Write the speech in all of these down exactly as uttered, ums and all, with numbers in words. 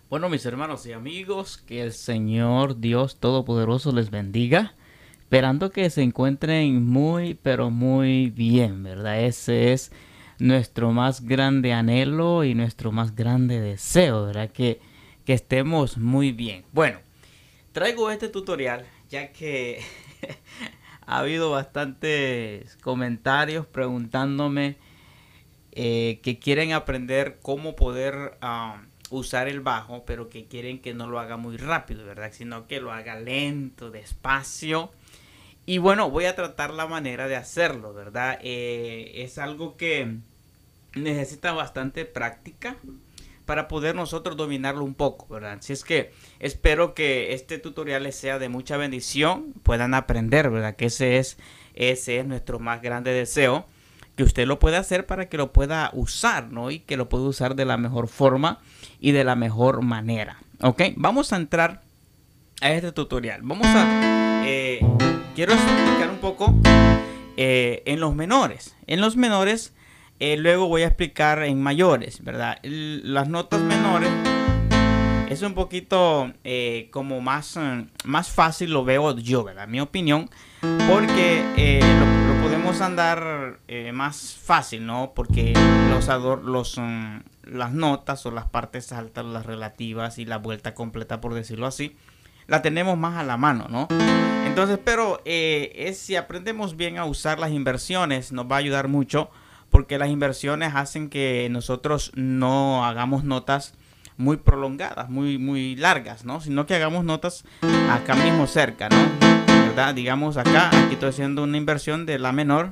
Bueno, mis hermanos y amigos, que el Señor Dios Todopoderoso les bendiga, esperando que se encuentren muy, pero muy bien, ¿verdad? Ese es nuestro más grande anhelo y nuestro más grande deseo, ¿verdad? Que, que estemos muy bien. Bueno, traigo este tutorial ya que ha habido bastantes comentarios preguntándome eh, que quieren aprender cómo poder um, usar el bajo, pero que quieren que no lo haga muy rápido, ¿verdad? Sino que lo haga lento, despacio. Y bueno, voy a tratar la manera de hacerlo, ¿verdad? Eh, es algo que necesita bastante práctica para poder nosotros dominarlo un poco, ¿verdad? Así es que espero que este tutorial les sea de mucha bendición, puedan aprender, ¿verdad? Que ese es, ese es nuestro más grande deseo, que usted lo pueda hacer para que lo pueda usar, ¿no? Y que lo pueda usar de la mejor forma y de la mejor manera, ¿ok? Vamos a entrar a este tutorial. Vamos a... Eh, quiero explicar un poco eh, en los menores. En los menores, eh, luego voy a explicar en mayores, ¿verdad? El, las notas menores es un poquito eh, como más, eh, más fácil, lo veo yo, ¿verdad? Mi opinión, porque eh, lo, lo, podemos andar eh, más fácil, ¿no? Porque los, ador los um, las notas o las partes altas, las relativas y la vuelta completa, por decirlo así, la tenemos más a la mano, ¿no? Entonces, pero eh, es, si aprendemos bien a usar las inversiones, nos va a ayudar mucho, porque las inversiones hacen que nosotros no hagamos notas muy prolongadas, muy, muy largas, ¿no? Sino que hagamos notas acá mismo cerca, ¿no? ¿Verdad? Digamos acá, aquí estoy haciendo una inversión de la menor.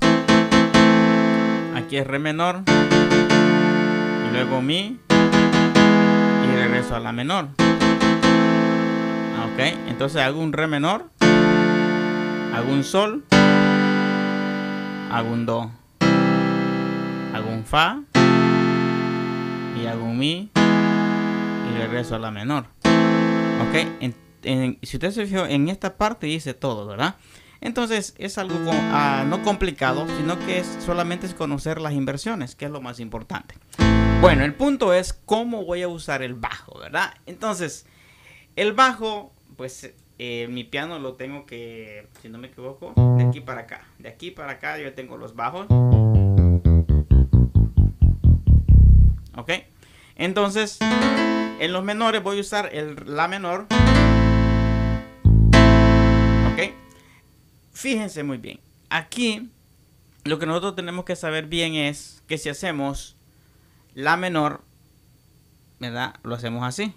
Aquí es re menor. Y luego mi. Y regreso a la menor. Ok, entonces hago un re menor. Hago un sol. Hago un do. Hago un fa. Y hago un mi. Y regreso a la menor. Ok, en, en, si usted se fijó en esta parte dice todo, ¿verdad? Entonces es algo con, uh, no complicado, sino que es solamente es conocer las inversiones, que es lo más importante. Bueno, el punto es cómo voy a usar el bajo, ¿verdad? Entonces, el bajo, pues eh, mi piano lo tengo que, si no me equivoco, de aquí para acá. De aquí para acá yo tengo los bajos. Ok, entonces en los menores voy a usar el la menor. Ok, fíjense muy bien. Aquí lo que nosotros tenemos que saber bien es que si hacemos la menor, ¿verdad? Lo hacemos así.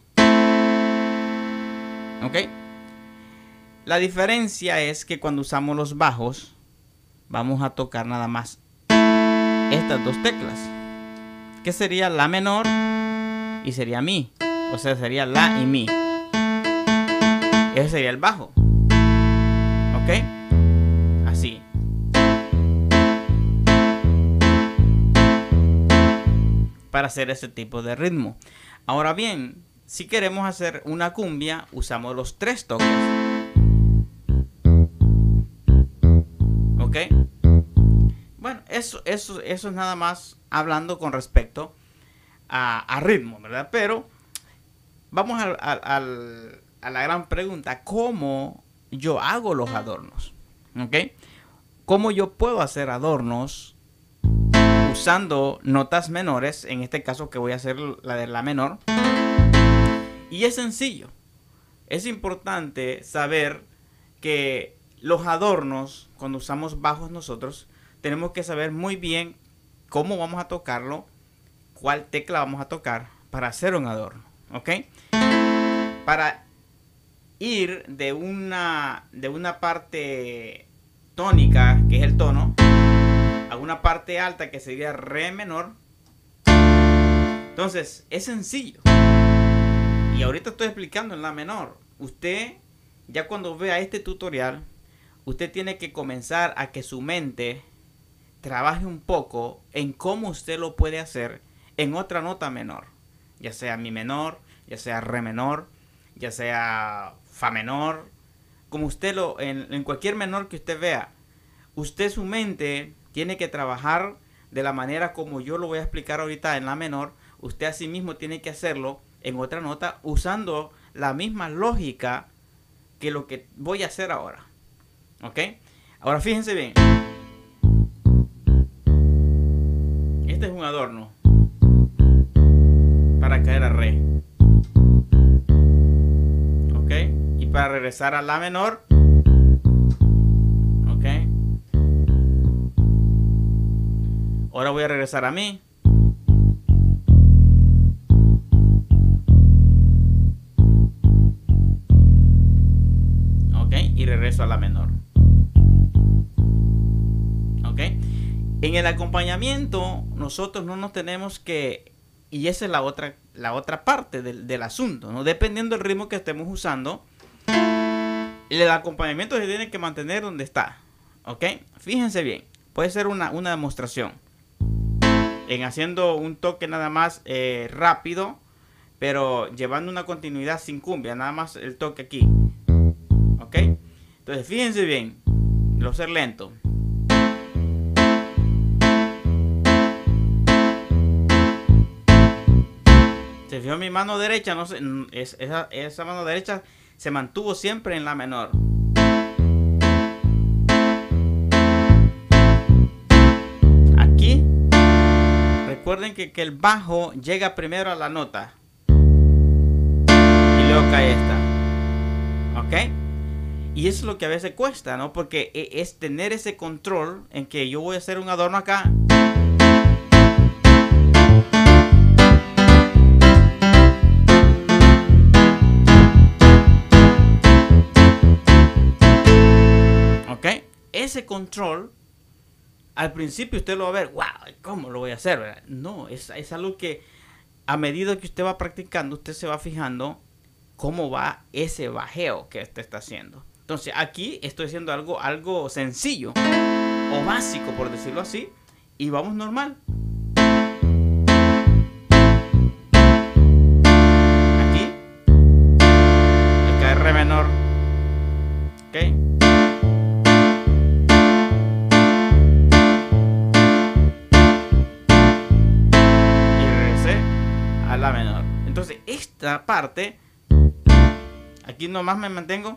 Ok, la diferencia es que cuando usamos los bajos vamos a tocar nada más estas dos teclas, que sería la menor y sería mi. O sea, sería la y mi. Ese sería el bajo. ¿Ok? Así. Para hacer ese tipo de ritmo. Ahora bien, si queremos hacer una cumbia, usamos los tres toques. ¿Ok? Bueno, eso, eso, eso es nada más hablando con respecto a, a ritmo, ¿verdad? Pero vamos a, a, a, a la gran pregunta, ¿cómo yo hago los adornos? ¿Ok? ¿Cómo yo puedo hacer adornos usando notas menores? En este caso que voy a hacer la de la menor. Y es sencillo. Es importante saber que los adornos, cuando usamos bajos nosotros, tenemos que saber muy bien cómo vamos a tocarlo, cuál tecla vamos a tocar para hacer un adorno. ¿Ok? Para ir de una, de una parte tónica, que es el tono, a una parte alta, que sería re menor. Entonces, es sencillo. Y ahorita estoy explicando en la menor. Usted, ya cuando vea este tutorial, usted tiene que comenzar a que su mente trabaje un poco en cómo usted lo puede hacer en otra nota menor. Ya sea mi menor, ya sea re menor, ya sea fa menor, como usted lo, en, en cualquier menor que usted vea, usted su mente tiene que trabajar de la manera como yo lo voy a explicar ahorita en la menor. Usted asimismo tiene que hacerlo en otra nota usando la misma lógica que lo que voy a hacer ahora. ¿Ok? Ahora fíjense bien. Este es un adorno para caer a re. ¿Ok? Y para regresar a la menor. ¿Ok? Ahora voy a regresar a mi. ¿Ok? Y regreso a la menor. ¿Ok? En el acompañamiento nosotros no nos tenemos que, y esa es la otra, la otra parte del, del asunto, ¿no? Dependiendo del ritmo que estemos usando, el acompañamiento se tiene que mantener donde está. ¿Ok? Fíjense bien, puede ser una, una demostración en haciendo un toque nada más eh, rápido, pero llevando una continuidad sin cumbia, nada más el toque aquí. ¿Ok? Entonces fíjense bien, lo voy a hacer lento. Se fijó mi mano derecha, no sé, es, esa, esa mano derecha se mantuvo siempre en la menor. Aquí, recuerden que, que el bajo llega primero a la nota y luego cae esta. ¿Ok? Y eso es lo que a veces cuesta, ¿no? Porque es tener ese control en que yo voy a hacer un adorno acá. Ese control, al principio usted lo va a ver, wow, ¿cómo lo voy a hacer? ¿Verdad? No, es, es algo que a medida que usted va practicando, usted se va fijando cómo va ese bajeo que usted está haciendo. Entonces aquí estoy haciendo algo, algo sencillo o básico, por decirlo así, y vamos normal. Aquí, el cae re menor, ¿ok? La menor. Entonces esta parte aquí nomás me mantengo.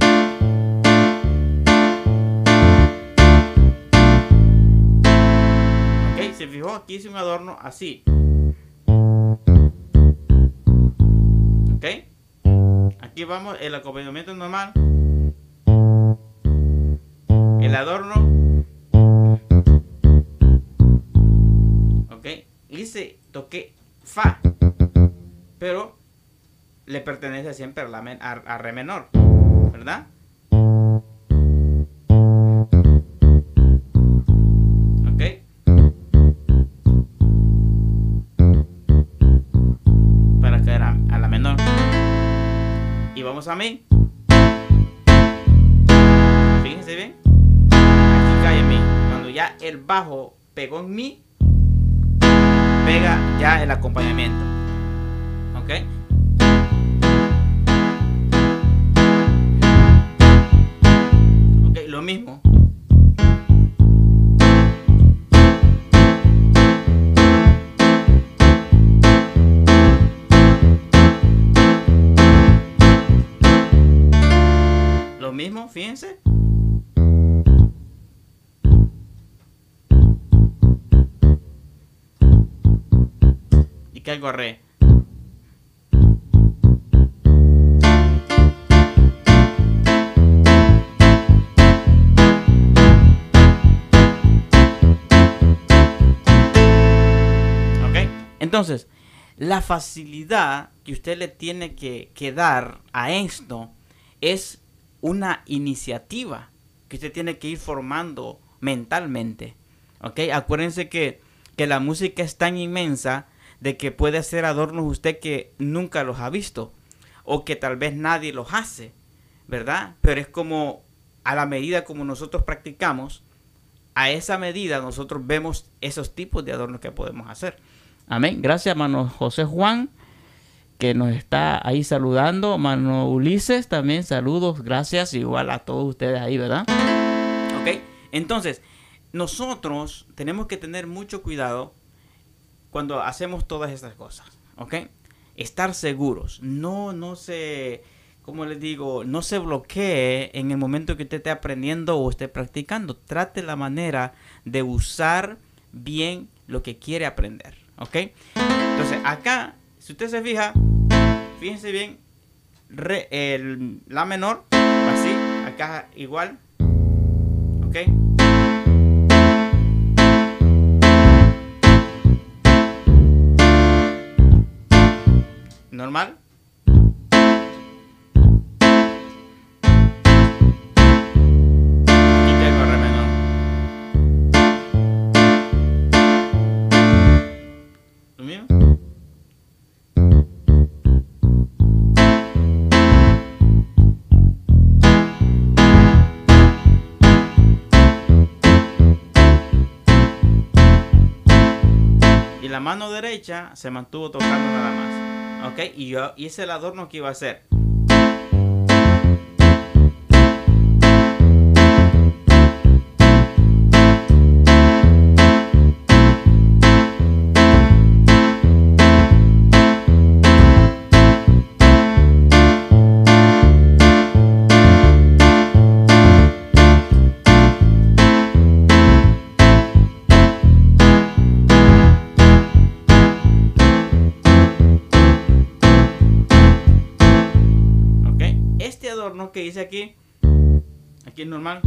Ok, se fijó, aquí hice un adorno así. Ok, aquí vamos, el acompañamiento normal, el adorno. Ok, hice, toqué fa, pero le pertenece siempre a, la men a, a re menor, ¿verdad? Ok. Para caer a, a la menor. Y vamos a mi. Fíjense bien. Aquí cae en mi. Cuando ya el bajo pegó en mi, pega ya el acompañamiento. ¿Ok? Ok, lo mismo. Lo mismo, fíjense. Y caigo a re. Entonces, la facilidad que usted le tiene que, que dar a esto es una iniciativa que usted tiene que ir formando mentalmente. ¿Ok? Acuérdense que, que la música es tan inmensa de que puede hacer adornos usted que nunca los ha visto o que tal vez nadie los hace, ¿verdad? Pero es como a la medida como nosotros practicamos, a esa medida nosotros vemos esos tipos de adornos que podemos hacer. Amén. Gracias, hermano José Juan, que nos está ahí saludando. Hermano Ulises, también saludos. Gracias, igual a todos ustedes ahí, ¿verdad? Ok. Entonces, nosotros tenemos que tener mucho cuidado cuando hacemos todas estas cosas. Ok. estar seguros. No, no se, como les digo, no se bloquee en el momento que usted esté aprendiendo o esté practicando. Trate la manera de usar bien lo que quiere aprender, ¿ok? Entonces acá, si usted se fija, fíjense bien, re, el, la menor, así, acá igual, ¿ok? Normal. Aquí tengo re menor. ¿Lo mío? Y la mano derecha se mantuvo tocando nada más. Ok, y, yo, y ese es el adorno que iba a hacer. Que hice aquí, aquí es normal.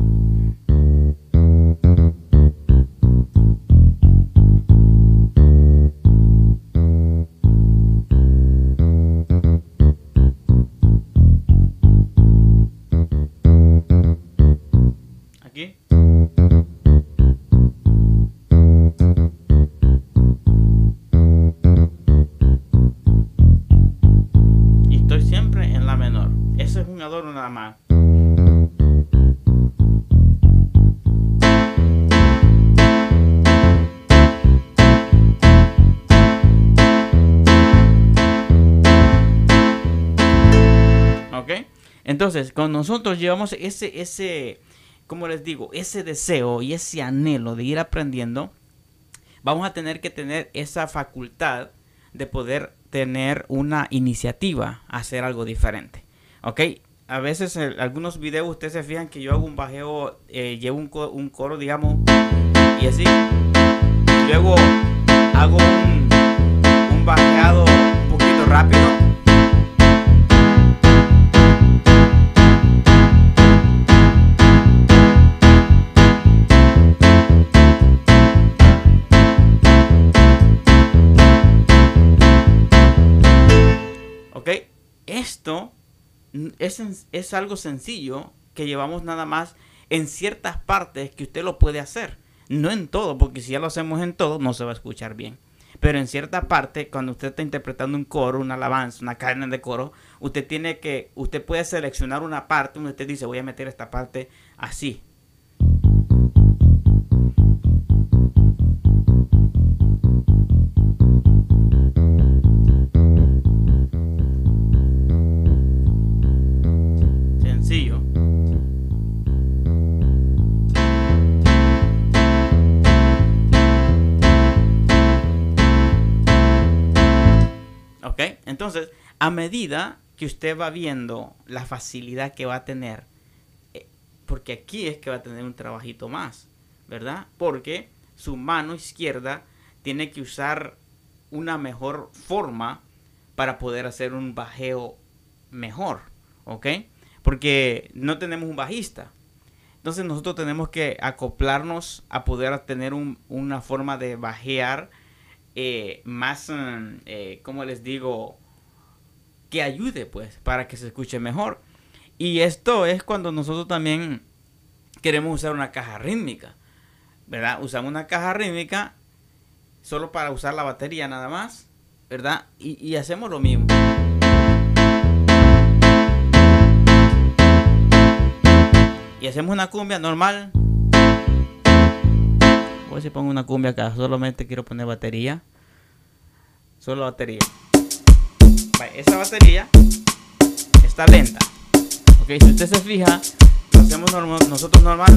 Aquí. Y estoy siempre en la menor. Eso es un adorno nada más. ¿Ok? Entonces, con nosotros llevamos ese, ese, como les digo, ese deseo y ese anhelo de ir aprendiendo, vamos a tener que tener esa facultad de poder tener una iniciativa a hacer algo diferente. ¿Ok? A veces en algunos videos ustedes se fijan que yo hago un bajeo, eh, llevo un, co un coro, digamos, y así. Y luego hago un, un bajeado un poquito rápido. ¿Ok? Esto Es, es algo sencillo que llevamos nada más en ciertas partes que usted lo puede hacer. No en todo, porque si ya lo hacemos en todo no se va a escuchar bien. Pero en cierta parte, cuando usted está interpretando un coro, una alabanza, una cadena de coro, usted tiene que, usted puede seleccionar una parte donde usted dice, voy a meter esta parte así. Entonces, a medida que usted va viendo la facilidad que va a tener, eh, porque aquí es que va a tener un trabajito más, ¿verdad? Porque su mano izquierda tiene que usar una mejor forma para poder hacer un bajeo mejor, ¿ok? Porque no tenemos un bajista. Entonces nosotros tenemos que acoplarnos a poder tener un, una forma de bajear eh, más, eh, ¿cómo les digo? Que ayude pues para que se escuche mejor. Y esto es cuando nosotros también queremos usar una caja rítmica, ¿verdad? Usamos una caja rítmica solo para usar la batería nada más, ¿verdad? Y, y hacemos lo mismo. Y hacemos una cumbia normal. Voy a ver si pongo una cumbia acá. Solamente quiero poner batería. Solo batería. Esa batería está lenta. Ok, si usted se fija, lo hacemos normal, nosotros normal.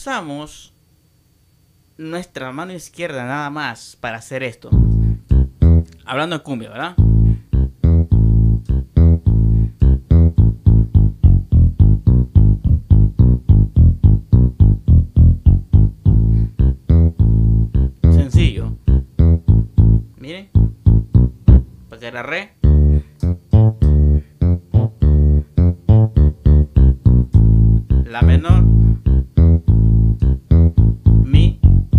usamos nuestra mano izquierda nada más para hacer esto, hablando de cumbia, ¿verdad? Sencillo. Miren, para que era re, la menor, mi,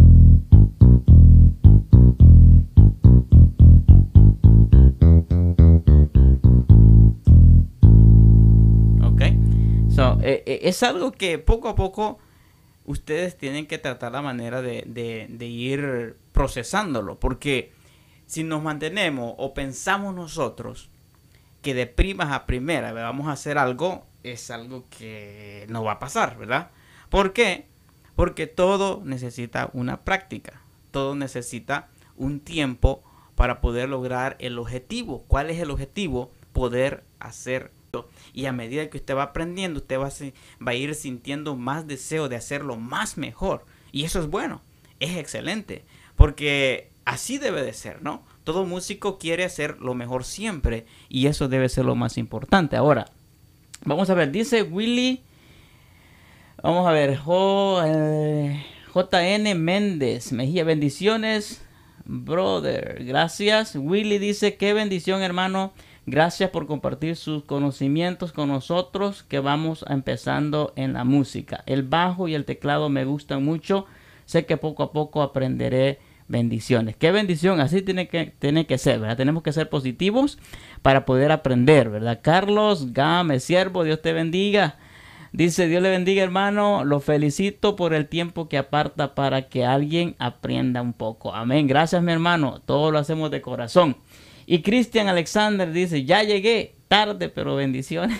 ok. So, eh, eh, es algo que poco a poco ustedes tienen que tratar la manera de, de, de ir procesándolo, porque si nos mantenemos o pensamos nosotros que de primas a primera vamos a hacer algo, es algo que no va a pasar, ¿verdad? ¿Por qué? Porque todo necesita una práctica, todo necesita un tiempo para poder lograr el objetivo. ¿Cuál es el objetivo? Poder hacer. Y a medida que usted va aprendiendo, usted va a, va a ir sintiendo más deseo de hacerlo más mejor. Y eso es bueno, es excelente, porque así debe de ser, ¿no? Todo músico quiere hacer lo mejor siempre y eso debe ser lo más importante. Ahora, vamos a ver, dice Willy, vamos a ver, J, eh, J N Méndez Mejía, bendiciones, brother, gracias. Willy dice, qué bendición, hermano. Gracias por compartir sus conocimientos con nosotros que vamos empezando en la música. El bajo y el teclado me gustan mucho. Sé que poco a poco aprenderé. Bendiciones. Qué bendición. Así tiene que, tiene que ser, ¿verdad? Tenemos que ser positivos para poder aprender, ¿verdad? Carlos Gámez, siervo, Dios te bendiga. Dice, Dios le bendiga, hermano. Lo felicito por el tiempo que aparta para que alguien aprenda un poco. Amén. Gracias, mi hermano. Todo lo hacemos de corazón. Y Cristian Alexander dice, ya llegué tarde, pero bendiciones.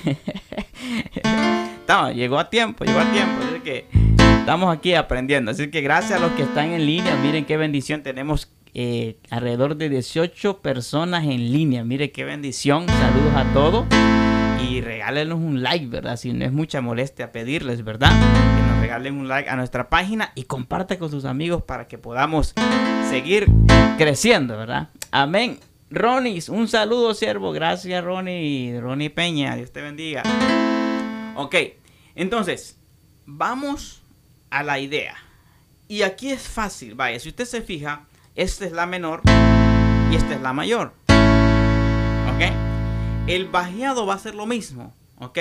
No, llegó a tiempo, llegó a tiempo. Así que estamos aquí aprendiendo. Así que gracias a los que están en línea. Miren qué bendición. Tenemos eh, alrededor de dieciocho personas en línea. Miren qué bendición. Saludos a todos. Y regálenos un like, ¿verdad? Si no es mucha molestia pedirles, ¿verdad? Que nos regalen un like a nuestra página y comparte con sus amigos para que podamos seguir creciendo, ¿verdad? Amén. Ronnie, un saludo, siervo. Gracias, Ronnie. Ronnie Peña. Dios te bendiga. Ok, entonces, vamos a la idea. Y aquí es fácil, vaya. Si usted se fija, esta es la menor y esta es la mayor. Ok. El bajeado va a ser lo mismo. Ok.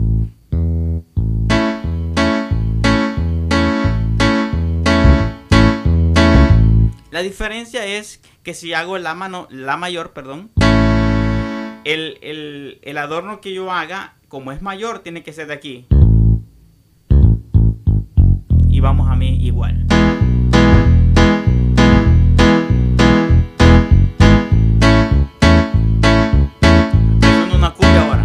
La diferencia es que si hago la mano, la mayor, perdón, el, el, el adorno que yo haga, como es mayor, tiene que ser de aquí. Y vamos a mí igual. Estoy haciendo una cumbia ahora.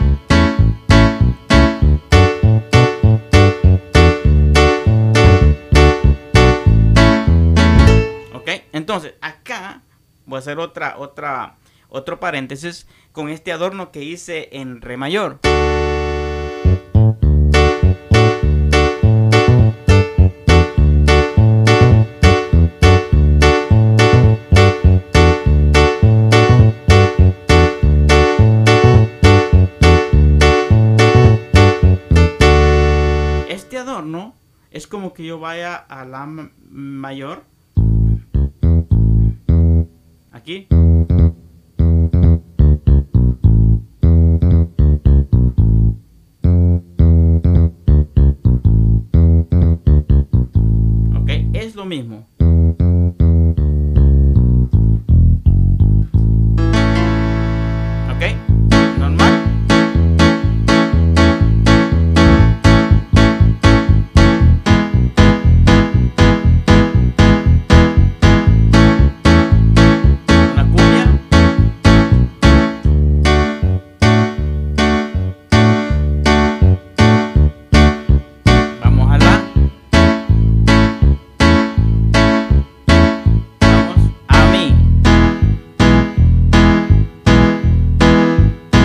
Ok, entonces acá voy a hacer otra, otra, otro paréntesis con este adorno que hice en re mayor. Este adorno es como que yo vaya a la mayor. Aquí. Ok, es lo mismo. Ok, normal.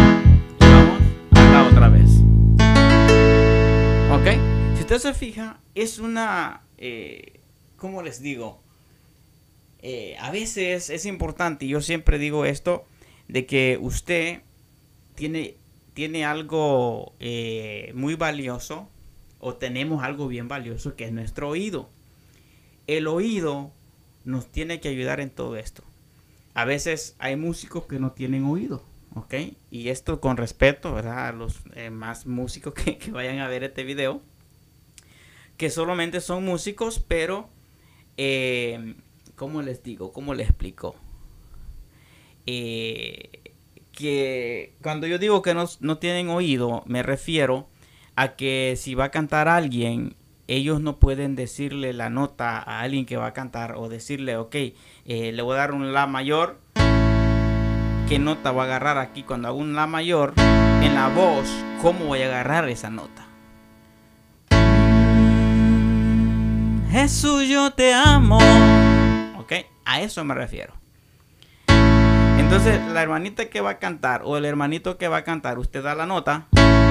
Se fija, es una, eh, ¿cómo les digo? Eh, a veces es importante, y yo siempre digo esto, de que usted tiene, tiene algo eh, muy valioso, o tenemos algo bien valioso, que es nuestro oído. El oído nos tiene que ayudar en todo esto. A veces hay músicos que no tienen oído, ¿ok? Y esto con respeto, ¿verdad? A los eh, más músicos que, que vayan a ver este video, que solamente son músicos, pero, eh, ¿cómo les digo? ¿Cómo les explico? Eh, que cuando yo digo que no, no tienen oído, me refiero a que si va a cantar alguien, ellos no pueden decirle la nota a alguien que va a cantar, o decirle, ok, eh, le voy a dar un la mayor, ¿qué nota voy a agarrar aquí? Cuando hago un la mayor en la voz, ¿cómo voy a agarrar esa nota? Jesús, yo te amo. Ok, a eso me refiero. Entonces, la hermanita que va a cantar o el hermanito que va a cantar, usted da la nota.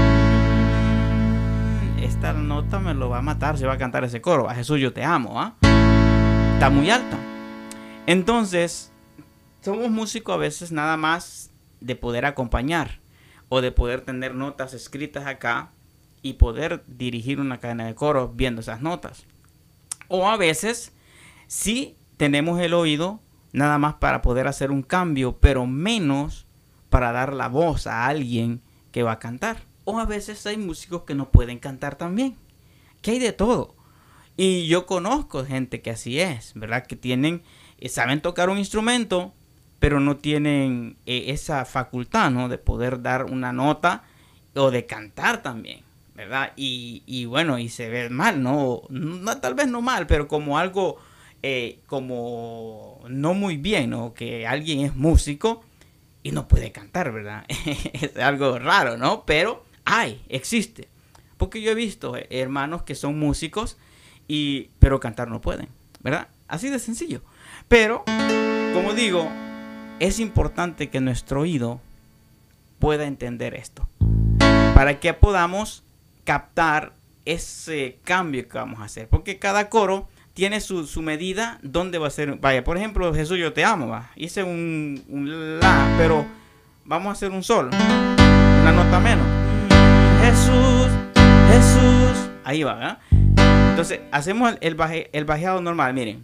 Esta nota me lo va a matar si va a cantar ese coro. A Jesús, yo te amo. ¿Ah? Está muy alta. Entonces, somos músicos a veces nada más de poder acompañar, o de poder tener notas escritas acá y poder dirigir una cadena de coro viendo esas notas. O a veces sí tenemos el oído nada más para poder hacer un cambio, pero menos para dar la voz a alguien que va a cantar. O a veces hay músicos que no pueden cantar también. Que hay de todo. Y yo conozco gente que así es, ¿verdad? Que tienen, saben tocar un instrumento, pero no tienen eh, esa facultad, ¿no? De poder dar una nota o de cantar también, ¿verdad? Y, y bueno, y se ve mal, ¿no? no tal vez no mal, pero como algo, eh, como no muy bien, ¿no? Que alguien es músico y no puede cantar, ¿verdad? Es algo raro, ¿no? Pero hay, existe. Porque yo he visto eh, hermanos que son músicos, y, pero cantar no pueden, ¿verdad? Así de sencillo. Pero, como digo, es importante que nuestro oído pueda entender esto, para que podamos captar ese cambio que vamos a hacer. Porque cada coro tiene su, su medida, donde va a ser. Vaya, por ejemplo, Jesús, yo te amo, va. Hice un, un la, pero vamos a hacer un sol, una nota menos. Jesús, Jesús. Ahí va, ¿verdad? Entonces, hacemos el, el, baje, el bajeado normal, miren.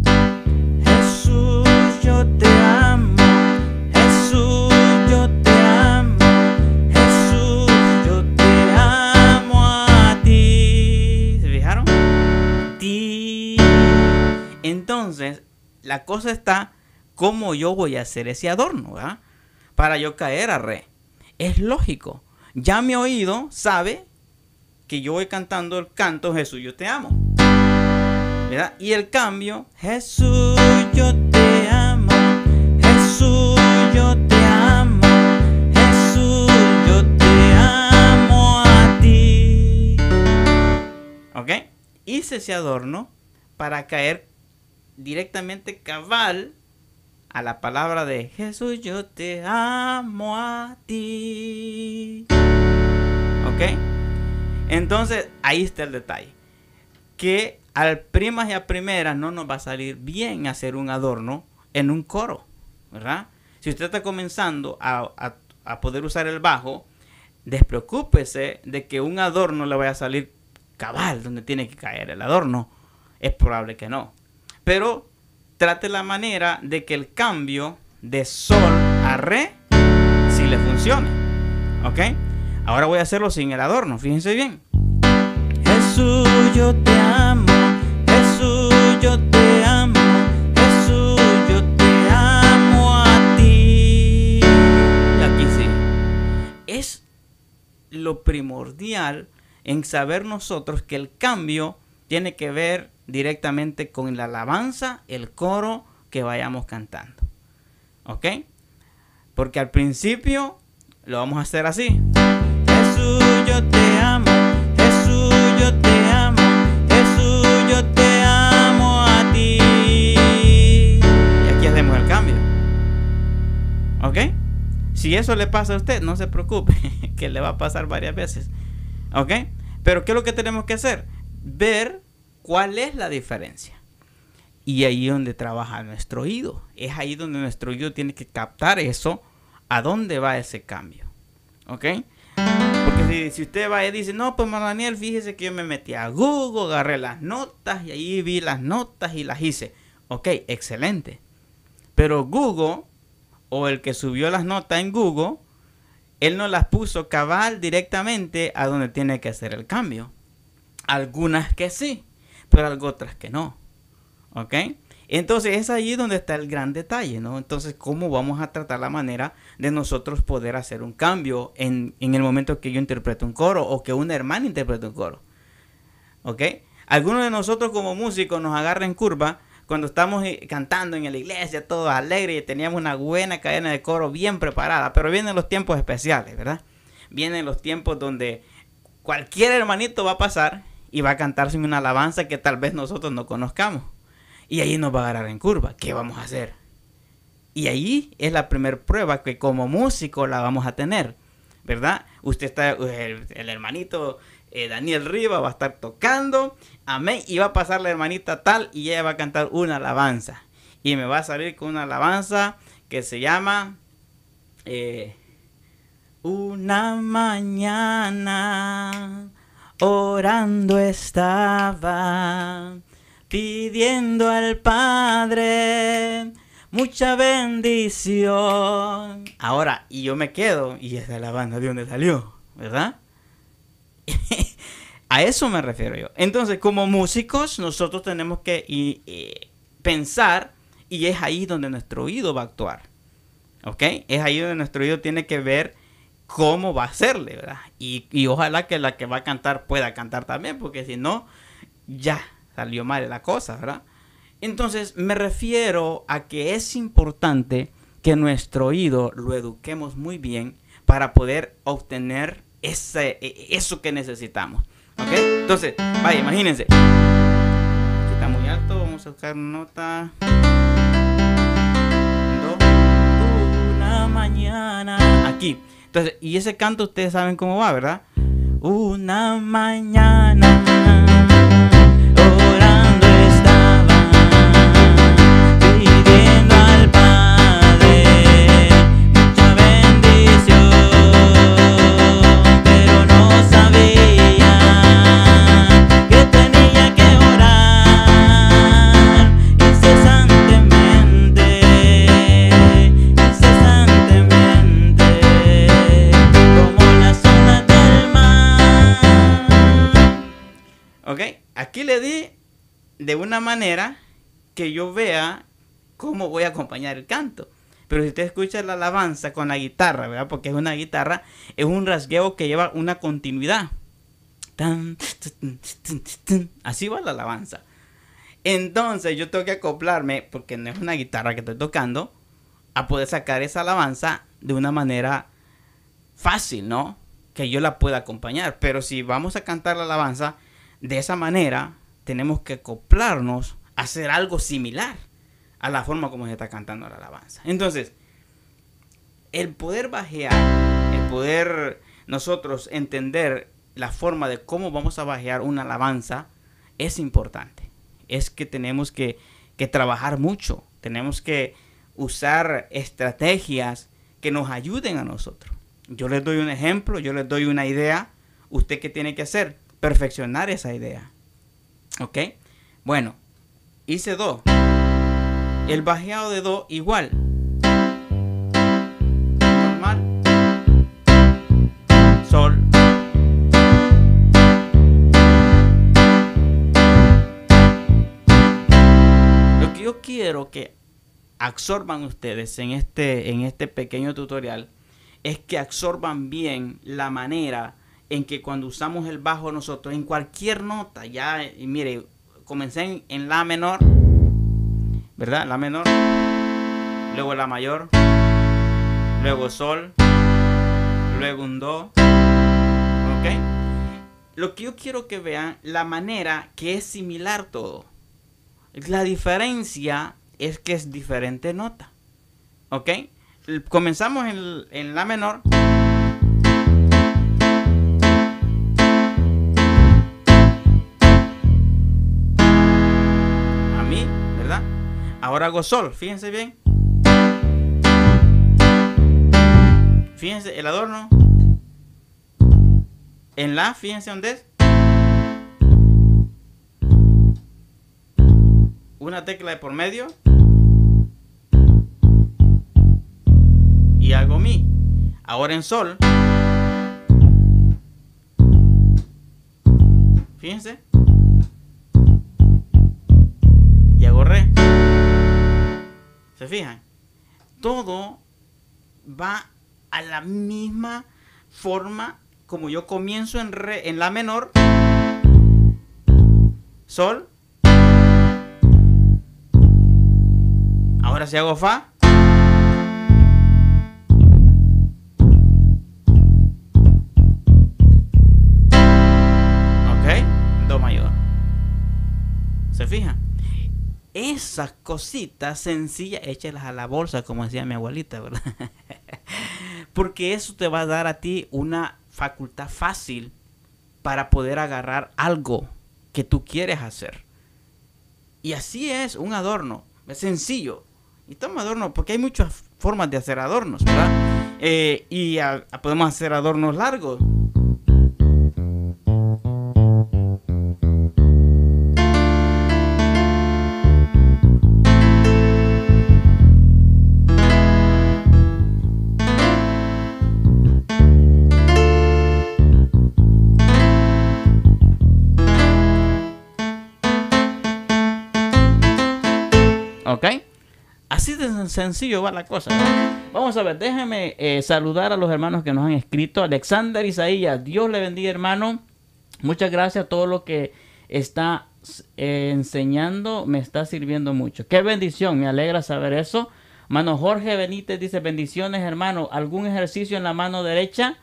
Jesús, yo te amo. Jesús, yo te amo. Jesús, yo te amo a ti. ¿Se fijaron? Ti. Entonces, la cosa está cómo yo voy a hacer ese adorno, ¿verdad? Para yo caer a re. Es lógico. Ya mi oído sabe que yo voy cantando el canto Jesús, yo te amo, ¿verdad? Y el cambio, Jesús, yo te amo. Jesús, yo te amo. Jesús, yo te amo a ti. ¿Ok? Hice ese adorno para caer directamente cabal a la palabra de Jesús, yo te amo a ti. ¿Ok? Entonces, ahí está el detalle. Que al primas y a primeras no nos va a salir bien hacer un adorno en un coro, ¿verdad? Si usted está comenzando a, a, a poder usar el bajo, despreocúpese de que un adorno le vaya a salir cabal donde tiene que caer el adorno. Es probable que no. Pero trate la manera de que el cambio de sol a re sí le funcione. ¿Ok? Ahora voy a hacerlo sin el adorno. Fíjense bien. Jesús, yo te amo. Jesús, yo te amo. Jesús, yo te amo a ti. Y aquí sí. Es lo primordial en saber nosotros que el cambio tiene que ver directamente con la alabanza, el coro que vayamos cantando. ¿Ok? Porque al principio lo vamos a hacer así. Jesús, yo te amo. Jesús, yo te amo. Jesús, yo te amo a ti. Y aquí hacemos el cambio. ¿Ok? Si eso le pasa a usted, no se preocupe, que le va a pasar varias veces. ¿Ok? Pero ¿qué es lo que tenemos que hacer? Ver ¿cuál es la diferencia? Y ahí es donde trabaja nuestro oído. Es ahí donde nuestro oído tiene que captar eso, a dónde va ese cambio. ¿Ok? Porque si, si usted va y dice, no, pues hermano Daniel, fíjese que yo me metí a Google, agarré las notas y ahí vi las notas y las hice. Ok, excelente. Pero Google, o el que subió las notas en Google, él no las puso cabal directamente a donde tiene que hacer el cambio. Algunas que sí, pero otras que no. ¿Ok? Entonces es ahí donde está el gran detalle, ¿no? Entonces, ¿cómo vamos a tratar la manera de nosotros poder hacer un cambio en, en el momento que yo interpreto un coro o que una hermana interprete un coro? ¿Ok? Algunos de nosotros como músicos nos agarran en curva cuando estamos cantando en la iglesia, todos alegres, y teníamos una buena cadena de coro bien preparada, pero vienen los tiempos especiales, ¿verdad? Vienen los tiempos donde cualquier hermanito va a pasar y va a cantarse una alabanza que tal vez nosotros no conozcamos. Y ahí nos va a agarrar en curva. ¿Qué vamos a hacer? Y ahí es la primera prueba que como músico la vamos a tener, ¿verdad? Usted está, el, el hermanito eh, Daniel Riva va a estar tocando, amén, y va a pasar la hermanita tal y ella va a cantar una alabanza. Y me va a salir con una alabanza que se llama eh, Una mañana orando estaba, pidiendo al Padre mucha bendición. Ahora, y yo me quedo, y esa es la banda de donde salió, ¿verdad? A eso me refiero yo. Entonces, como músicos, nosotros tenemos que y, y, pensar, y es ahí donde nuestro oído va a actuar. ¿Ok? Es ahí donde nuestro oído tiene que ver cómo va a hacerle, ¿verdad? Y, y ojalá que la que va a cantar pueda cantar también, porque si no, ya salió mal la cosa, ¿verdad? Entonces me refiero a que es importante que nuestro oído lo eduquemos muy bien para poder obtener ese, eso que necesitamos. ¿Ok? Entonces, vaya, imagínense. Aquí está muy alto, vamos a buscar una nota. Do, una mañana. Aquí. Entonces, y ese canto ustedes saben cómo va, ¿verdad? Una mañana orando estaba, pidiendo al Padre mucha bendición, pero no sabía que tenía que orar incesantemente, incesantemente, como las olas del mar. ¿Ok? Aquí le di de una manera que yo vea cómo voy a acompañar el canto. Pero si usted escucha la alabanza con la guitarra, ¿verdad? Porque es una guitarra, es un rasgueo que lleva una continuidad. Tan, tan, tan, tan, así va la alabanza. Entonces yo tengo que acoplarme, porque no es una guitarra que estoy tocando, a poder sacar esa alabanza de una manera fácil, ¿no? Que yo la pueda acompañar. Pero si vamos a cantar la alabanza de esa manera, tenemos que acoplarnos a hacer algo similar a la forma como se está cantando la alabanza. Entonces, el poder bajear, el poder nosotros entender la forma de cómo vamos a bajear una alabanza es importante. Es que tenemos que, que trabajar mucho. Tenemos que usar estrategias que nos ayuden a nosotros. Yo les doy un ejemplo, yo les doy una idea. ¿Usted qué tiene que hacer? Perfeccionar esa idea. ¿Ok? Bueno, hice do. El bajeado de do igual. Normal. Sol. Lo que yo quiero que absorban ustedes en este, en este pequeño tutorial es que absorban bien la manera en que cuando usamos el bajo nosotros en cualquier nota, ya, y mire, comencé en, en la menor, ¿verdad? La menor, luego la mayor, luego sol, luego un do, ¿ok? Lo que yo quiero que vean, la manera que es similar todo. La diferencia es que es diferente nota, ¿ok? Comenzamos en, en la menor. Ahora hago sol, fíjense bien. Fíjense el adorno. En la, fíjense dónde es. Una tecla de por medio. Y hago mi. Ahora en sol. Fíjense. Y hago re. ¿Se fijan? Todo va a la misma forma como yo comienzo en re, en la menor, sol. Ahora si hago fa, ok, do mayor. ¿Se fijan? Esas cositas sencillas, échelas a la bolsa, como decía mi abuelita, ¿verdad? Porque eso te va a dar a ti una facultad fácil para poder agarrar algo que tú quieres hacer. Y así es un adorno, es sencillo. Y toma adorno, porque hay muchas formas de hacer adornos, ¿verdad? Eh, y a, a podemos hacer adornos largos. ¿Ok? Así de sencillo va la cosa, ¿no? Vamos a ver, déjenme eh, saludar a los hermanos que nos han escrito. Alexander Isaías, Dios le bendiga, hermano. Muchas gracias. Todo lo que está eh, enseñando me está sirviendo mucho. Qué bendición, me alegra saber eso. Hermano Jorge Benítez dice, bendiciones, hermano. ¿Algún ejercicio en la mano derecha?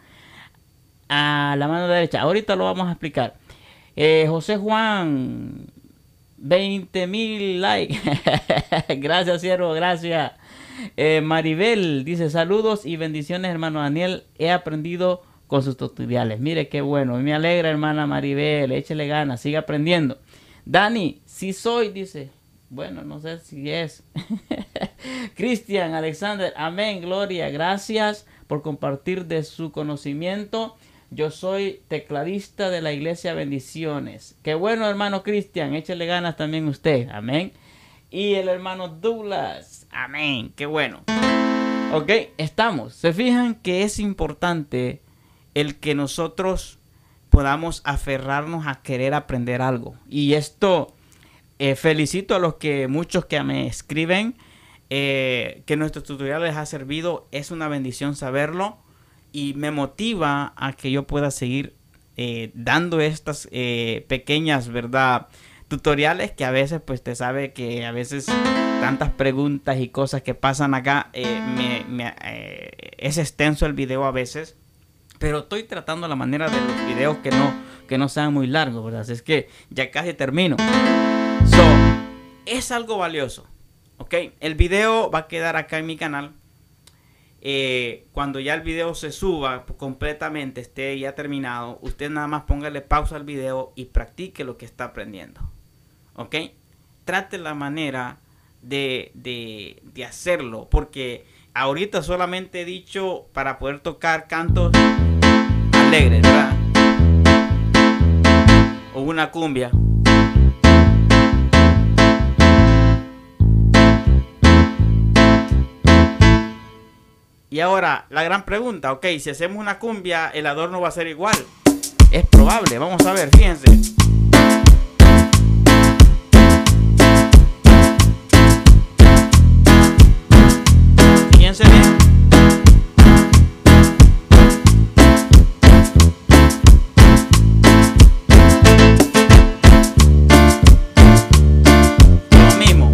A la mano derecha. Ahorita lo vamos a explicar. Eh, José Juan... veinte mil likes. Gracias, siervo, gracias. Eh, Maribel dice, saludos y bendiciones, hermano Daniel. He aprendido con sus tutoriales. Mire qué bueno. Me alegra, hermana Maribel. Échele ganas, siga aprendiendo. Dani, sí soy, dice. Bueno, no sé si es. Cristian, Alexander, amén, gloria. Gracias por compartir de su conocimiento. Yo soy tecladista de la iglesia Bendiciones. Qué bueno, hermano Cristian. Échele ganas también usted. Amén. Y el hermano Douglas. Amén. Qué bueno. Ok, estamos. Se fijan que es importante el que nosotros podamos aferrarnos a querer aprender algo. Y esto eh, felicito a los que muchos que me escriben eh, que nuestro tutorial les ha servido. Es una bendición saberlo. Y me motiva a que yo pueda seguir eh, dando estas eh, pequeñas, ¿verdad?, tutoriales que a veces, pues, te sabe que a veces tantas preguntas y cosas que pasan acá, eh, me, me, eh, es extenso el video a veces. Pero estoy tratando la manera de los videos que no, que no sean muy largos, ¿verdad? Así es que ya casi termino. So, es algo valioso, ¿ok? El video va a quedar acá en mi canal. Eh, cuando ya el video se suba completamente, esté ya terminado, usted nada más póngale pausa al video y practique lo que está aprendiendo. ¿Ok? Trate la manera de, de, de hacerlo, porque ahorita solamente he dicho para poder tocar cantos alegres, ¿verdad? O una cumbia. Y ahora, la gran pregunta, ok, si hacemos una cumbia, el adorno va a ser igual. Es probable, vamos a ver, fíjense. Fíjense bien. Lo mismo.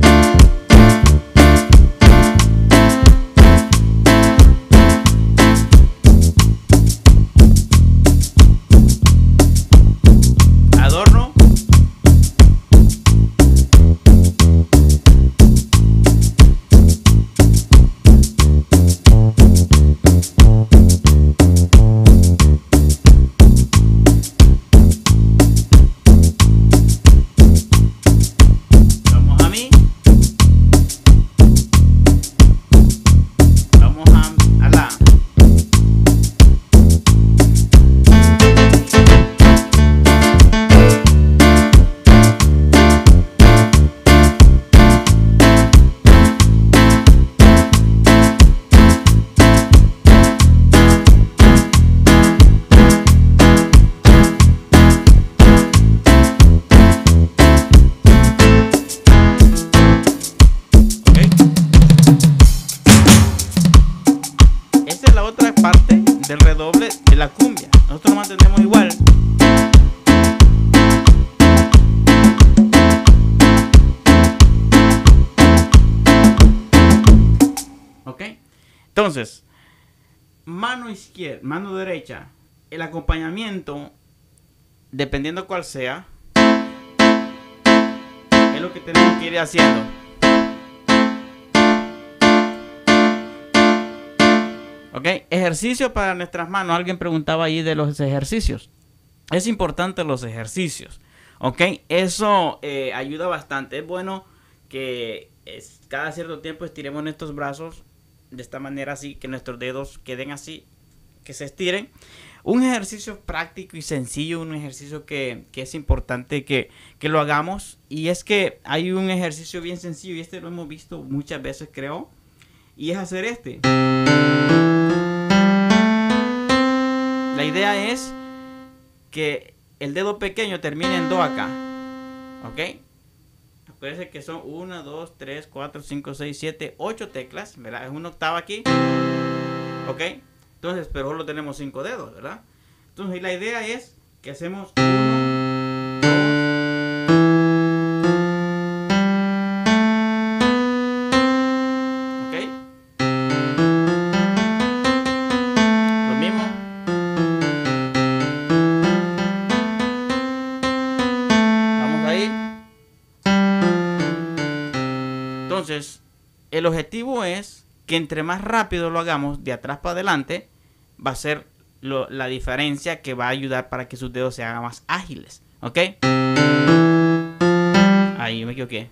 Entonces, mano izquierda, mano derecha, el acompañamiento, dependiendo cuál sea, es lo que tenemos que ir haciendo. Ok, ejercicio para nuestras manos. Alguien preguntaba ahí de los ejercicios. Es importante los ejercicios. Ok, eso eh, ayuda bastante. Es bueno que es, cada cierto tiempo estiremos nuestros brazos de esta manera, así que nuestros dedos queden así, que se estiren. Un ejercicio práctico y sencillo, un ejercicio que, que es importante que, que lo hagamos. Y es que hay un ejercicio bien sencillo, y este lo hemos visto muchas veces, creo, y es hacer este. La idea es que el dedo pequeño termine en do acá. ¿Ok? Acuérdense que son uno, dos, tres, cuatro, cinco, seis, siete, ocho teclas, ¿verdad? Es una octava aquí. ¿Ok? Entonces, pero solo tenemos cinco dedos, ¿verdad? Entonces, la idea es que hacemos uno, dos. ¿Ok? Lo mismo. Vamos ahí. Entonces, el objetivo es que entre más rápido lo hagamos de atrás para adelante, va a ser lo, la diferencia que va a ayudar para que sus dedos se hagan más ágiles. ¿Ok? Ahí me equivoqué.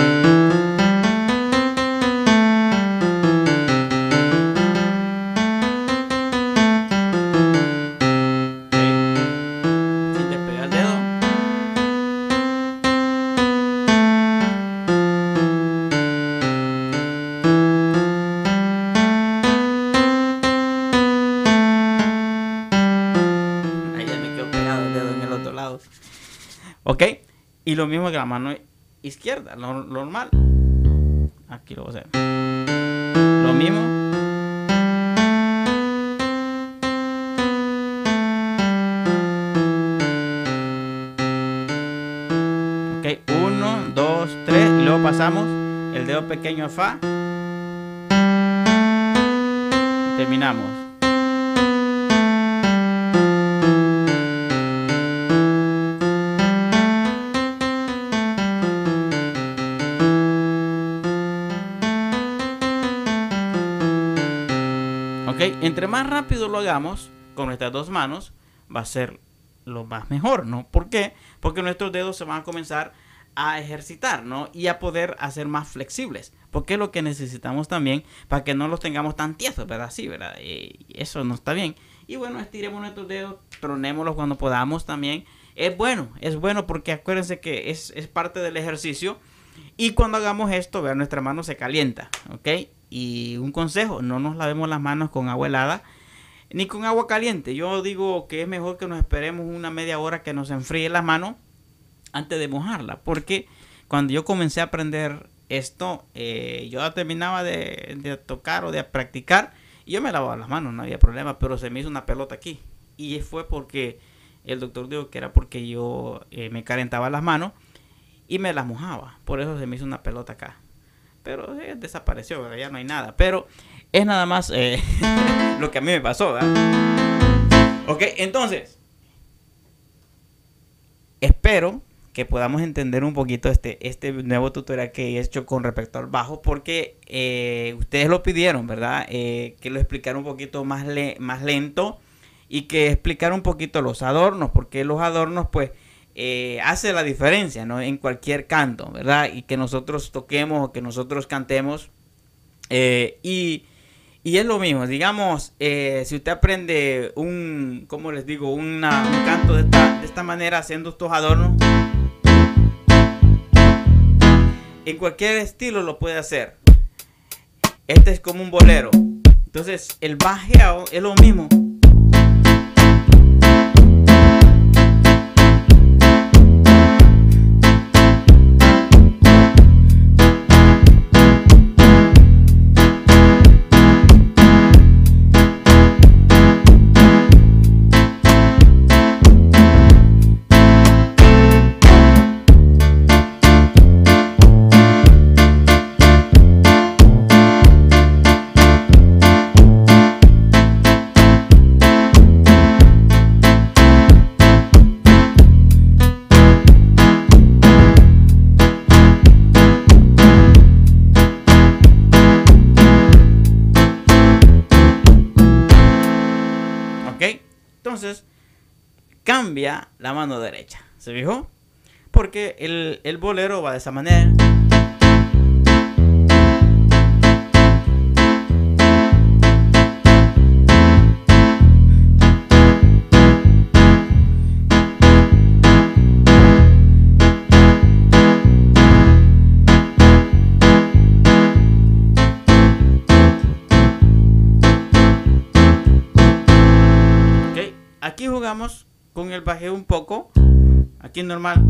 ¿Ok? Y lo mismo que la mano izquierda, lo normal. Aquí lo voy a hacer. Lo mismo. Ok, uno, dos, tres. Y luego pasamos el dedo pequeño a fa. Y terminamos. Okay. Entre más rápido lo hagamos con nuestras dos manos, va a ser lo más mejor, ¿no? ¿Por qué? Porque nuestros dedos se van a comenzar a ejercitar, ¿no? Y a poder hacer más flexibles. Porque es lo que necesitamos también para que no los tengamos tan tiesos, ¿verdad? Sí, ¿verdad? Y eso no está bien. Y bueno, estiremos nuestros dedos, tronémoslos cuando podamos también. Es bueno, es bueno porque acuérdense que es, es parte del ejercicio. Y cuando hagamos esto, vean, nuestra mano se calienta, ¿ok? Y un consejo, no nos lavemos las manos con agua helada ni con agua caliente. Yo digo que es mejor que nos esperemos una media hora que nos enfríe las manos antes de mojarla. Porque cuando yo comencé a aprender esto, eh, yo terminaba de, de tocar o de practicar y yo me lavaba las manos, no había problema, pero se me hizo una pelota aquí. Y fue porque el doctor dijo que era porque yo eh, me calentaba las manos y me las mojaba. Por eso se me hizo una pelota acá. Pero eh, desapareció, ¿verdad? Ya no hay nada. Pero es nada más eh, lo que a mí me pasó, ¿verdad? Ok, entonces espero que podamos entender un poquito este, este nuevo tutorial que he hecho con respecto al bajo. Porque eh, ustedes lo pidieron, ¿verdad? Eh, que lo explicara un poquito más, le más lento. Y que explicara un poquito los adornos. Porque los adornos, pues, Eh, hace la diferencia, ¿no? En cualquier canto, ¿verdad? Y que nosotros toquemos o que nosotros cantemos. Eh, y, y es lo mismo, digamos, eh, si usted aprende un, ¿cómo les digo? Una, un canto de esta, de esta manera, haciendo estos adornos. En cualquier estilo lo puede hacer. Este es como un bolero. Entonces, el bajeo es lo mismo. Entonces, cambia la mano derecha. ¿Se fijó? Porque el, el bolero va de esa manera. Aquí jugamos con el bajeo un poco. Aquí normal.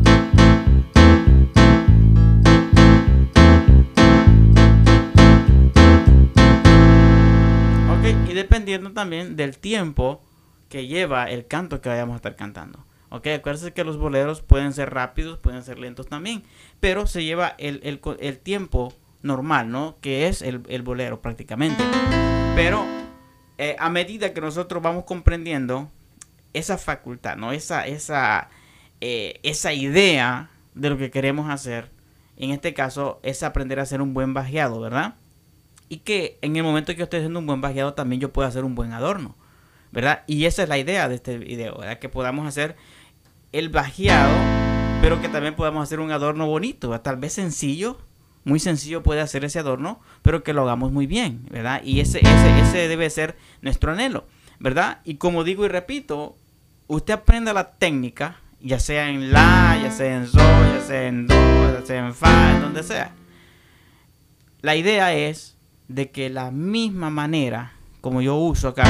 Ok, y dependiendo también del tiempo que lleva el canto que vayamos a estar cantando. Ok, acuérdense que los boleros pueden ser rápidos, pueden ser lentos también. Pero se lleva el, el, el tiempo normal, ¿no? Que es el, el bolero prácticamente. Pero eh, a medida que nosotros vamos comprendiendo esa facultad, ¿no? Esa, esa, eh, esa idea de lo que queremos hacer, en este caso es aprender a hacer un buen bajeado, ¿verdad? Y que en el momento que yo esté haciendo un buen bajeado también yo pueda hacer un buen adorno, ¿verdad? Y esa es la idea de este video, ¿verdad? Que podamos hacer el bajeado, pero que también podamos hacer un adorno bonito, ¿verdad? Tal vez sencillo, muy sencillo puede hacer ese adorno, pero que lo hagamos muy bien, ¿verdad? Y ese, ese, ese debe ser nuestro anhelo, ¿verdad? Y como digo y repito, usted aprenda la técnica, ya sea en la, ya sea en sol, ya sea en do, ya sea en fa, en donde sea. La idea es de que la misma manera como yo uso acá,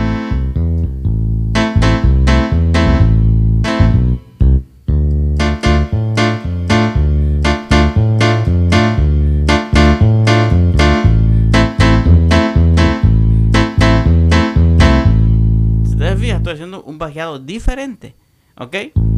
estoy haciendo un bajeado diferente, ¿ok?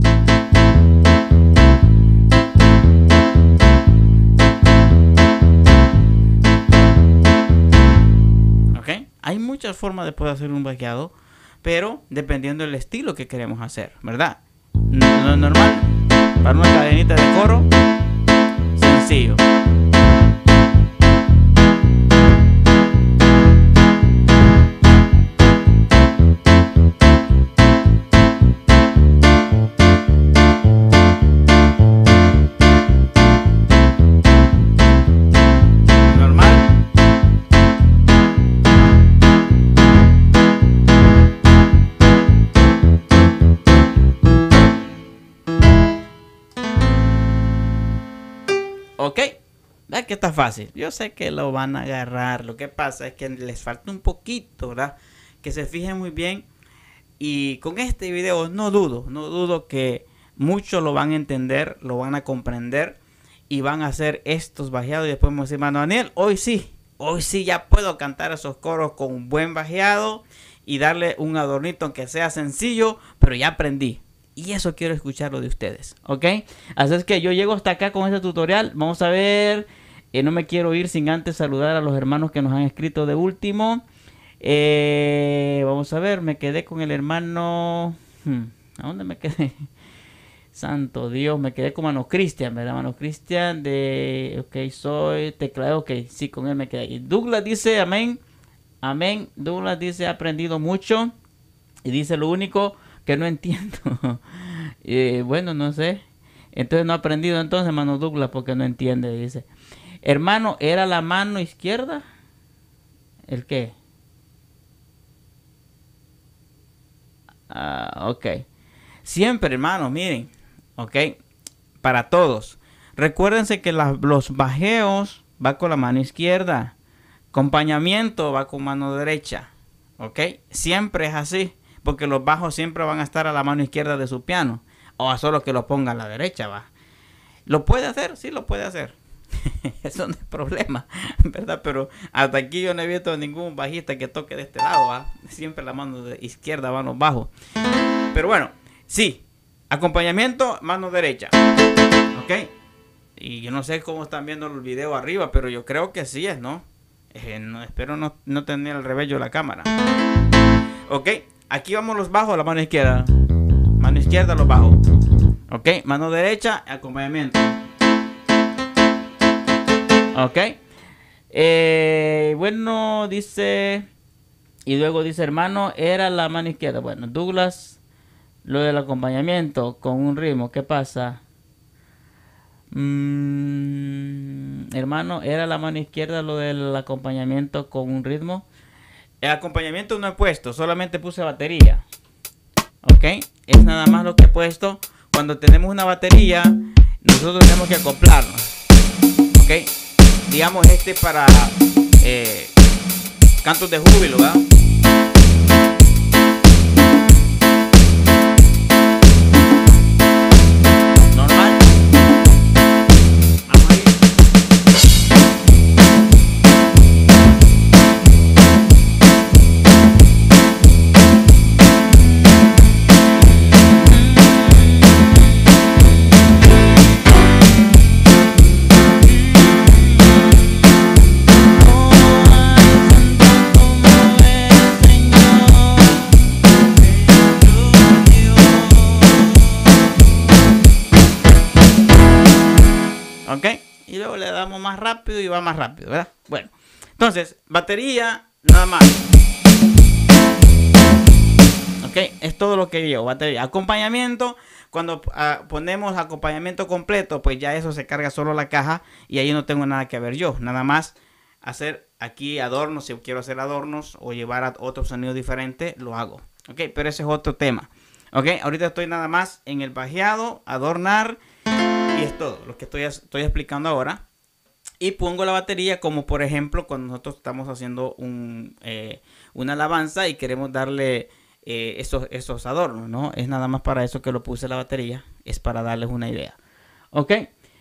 ¿Ok? Hay muchas formas de poder hacer un bajeado, pero dependiendo del estilo que queremos hacer, ¿verdad? Lo normal, para una cadenita de coro, sencillo. Ok, ¿verdad que está fácil? Yo sé que lo van a agarrar. Lo que pasa es que les falta un poquito, ¿verdad? Que se fijen muy bien. Y con este video no dudo, no dudo que muchos lo van a entender, lo van a comprender y van a hacer estos bajeados. Y después me dice, mano Daniel, hoy sí, hoy sí ya puedo cantar esos coros con un buen bajeado y darle un adornito aunque sea sencillo, pero ya aprendí. Y eso quiero escucharlo de ustedes, ¿ok? Así es que yo llego hasta acá con este tutorial. Vamos a ver. Eh, no me quiero ir sin antes saludar a los hermanos que nos han escrito de último. Eh, vamos a ver. Me quedé con el hermano... Hmm, ¿a dónde me quedé? Santo Dios. Me quedé con Mano Cristian, ¿verdad? Mano Cristian de... Ok, soy teclado. Ok, sí, con él me quedé. Y Douglas dice, amén. Amén. Douglas dice, he aprendido mucho. Y dice, lo único... que no entiendo. eh, bueno, no sé. Entonces no ha aprendido entonces, hermano Douglas, porque no entiende. Dice, hermano, ¿era la mano izquierda? ¿El qué? Ah, ok. Siempre, hermano, miren. Ok. Para todos. Recuérdense que la, los bajeos va con la mano izquierda. Acompañamiento va con mano derecha. Ok. Siempre es así. Porque los bajos siempre van a estar a la mano izquierda de su piano. O a solo que lo ponga a la derecha, va. ¿Lo puede hacer? Sí, lo puede hacer. Eso no es problema, ¿verdad? Pero hasta aquí yo no he visto ningún bajista que toque de este lado, ¿va? Siempre la mano de izquierda va a los bajos. Pero bueno, sí. Acompañamiento, mano derecha. ¿Ok? Y yo no sé cómo están viendo el video arriba, pero yo creo que sí es, ¿no? Eh, no espero no, no tener al revés yo la cámara. ¿Ok? Aquí vamos los bajos, la mano izquierda. Mano izquierda, los bajos. Ok, mano derecha, acompañamiento. Ok. Eh, bueno, dice Y luego dice, hermano, era la mano izquierda. Bueno, Douglas, lo del acompañamiento con un ritmo, ¿qué pasa? Mm, hermano, era la mano izquierda lo del acompañamiento con un ritmo. El acompañamiento no he puesto, solamente puse batería. Ok, es nada más lo que he puesto. Cuando tenemos una batería, nosotros tenemos que acoplarnos. Ok, digamos este para eh, cantos de júbilo, ¿verdad? Ok, y luego le damos más rápido y va más rápido, ¿verdad? Bueno, entonces, batería, nada más. Ok, es todo lo que llevo, batería. Acompañamiento, cuando uh, ponemos acompañamiento completo, pues ya eso se carga solo la caja y ahí no tengo nada que ver yo. Nada más hacer aquí adornos, si quiero hacer adornos o llevar a otro sonido diferente, lo hago. Ok, pero ese es otro tema. Ok, ahorita estoy nada más en el bajeado, adornar. Y es todo lo que estoy, estoy explicando ahora. Y pongo la batería como por ejemplo cuando nosotros estamos haciendo un, eh, una alabanza y queremos darle eh, esos, esos adornos, ¿no? Es nada más para eso que lo puse la batería. Es para darles una idea. Ok.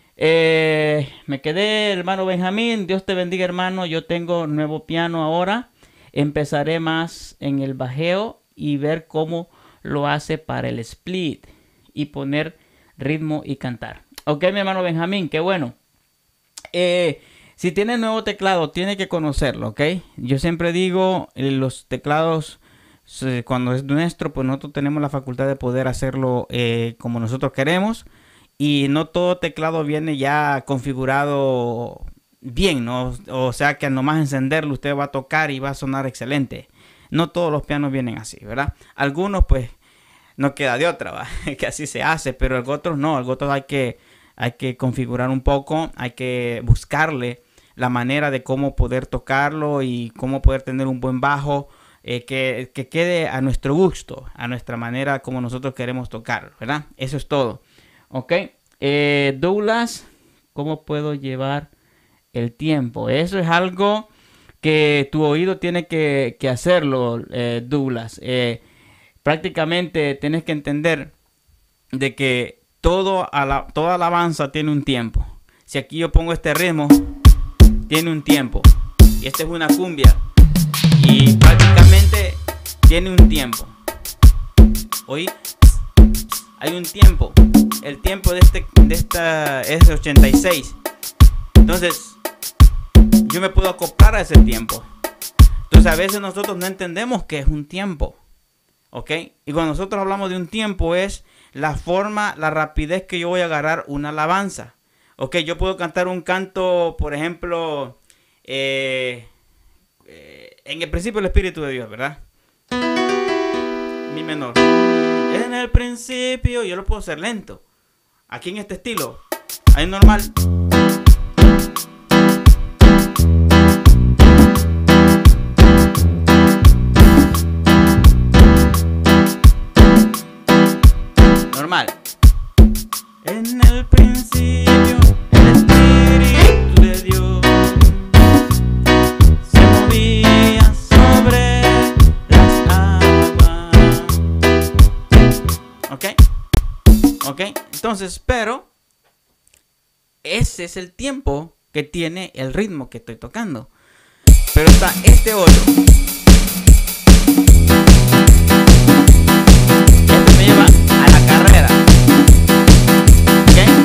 Eh, me quedé, hermano Benjamín. Dios te bendiga, hermano. Yo tengo nuevo piano ahora. Empezaré más en el bajeo y ver cómo lo hace para el split y poner ritmo y cantar. Ok, mi hermano Benjamín, qué bueno. Eh, si tiene nuevo teclado, tiene que conocerlo, ok. Yo siempre digo, eh, los teclados, eh, cuando es nuestro, pues nosotros tenemos la facultad de poder hacerlo eh, como nosotros queremos. Y no todo teclado viene ya configurado bien, ¿no? O sea que nomás encenderlo usted va a tocar y va a sonar excelente. No todos los pianos vienen así, ¿verdad? Algunos, pues, no queda de otra, ¿va? Que así se hace, pero el otros no, el otros hay que... Hay que configurar un poco, hay que buscarle la manera de cómo poder tocarlo y cómo poder tener un buen bajo eh, que, que quede a nuestro gusto, a nuestra manera como nosotros queremos tocar, ¿verdad? Eso es todo. Ok, eh, Douglas, ¿cómo puedo llevar el tiempo? Eso es algo que tu oído tiene que, que hacerlo, eh, Douglas. Eh, prácticamente tienes que entender de que Todo a la, toda alabanza tiene un tiempo. Si aquí yo pongo este ritmo, tiene un tiempo. Y esta es una cumbia. Y prácticamente tiene un tiempo. ¿Oí? Hay un tiempo. El tiempo de, este, de esta es de ochenta y seis. Entonces, yo me puedo acoplar a ese tiempo. Entonces, a veces nosotros no entendemos que es un tiempo. ¿Ok? Y cuando nosotros hablamos de un tiempo es la forma, la rapidez que yo voy a agarrar una alabanza. Ok, yo puedo cantar un canto, por ejemplo, eh, eh, en el principio el Espíritu de Dios, ¿verdad? Mi menor. En el principio, yo lo puedo hacer lento. Aquí en este estilo, ahí normal. Normal. En el principio el Espíritu de Dios se movía sobre las aguas. Ok, ok, entonces, pero ese es el tiempo que tiene el ritmo que estoy tocando. Pero está este otro. Este me lleva a la carrera. ¿Ok?